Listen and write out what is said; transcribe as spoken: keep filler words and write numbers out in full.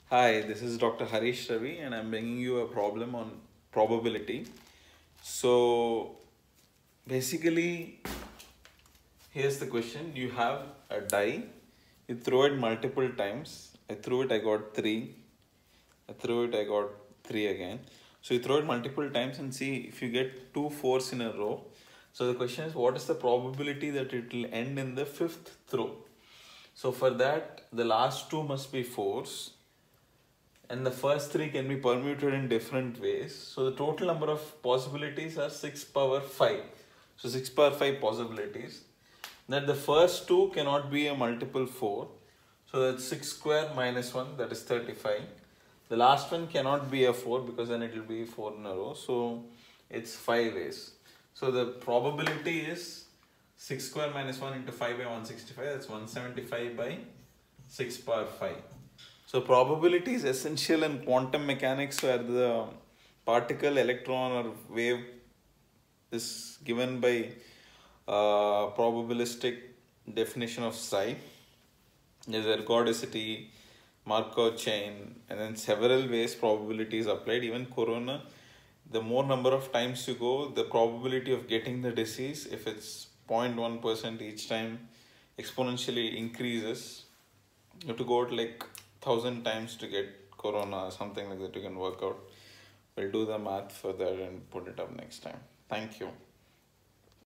Hi, this is Doctor Harish Ravi, and I'm bringing you a problem on probability. So, basically, here's the question. You have a die, you throw it multiple times. I threw it, I got three. I threw it, I got three again. So, you throw it multiple times and see if you get two fours in a row. So, the question is, what is the probability that it will end in the fifth throw? So, for that, the last two must be fours, and the first three can be permuted in different ways. So the total number of possibilities are six power five. So six power five possibilities. That the first two cannot be a multiple four. So that's six square minus one, that is thirty-five. The last one cannot be a four because then it will be four in a row. So it's five ways. So the probability is six square minus one into five by one hundred sixty-five. That's one hundred seventy-five by six power five. So probability is essential in quantum mechanics, where the particle, electron or wave is given by uh, probabilistic definition of psi. There's ergodicity, Markov chain, and then several ways probability is applied. Even corona, the more number of times you go, the probability of getting the disease, if it's zero point one percent each time, exponentially increases. You have to go out like thousand times to get corona or something like that. You can work out. We'll do the math for that and put it up next time. Thank you.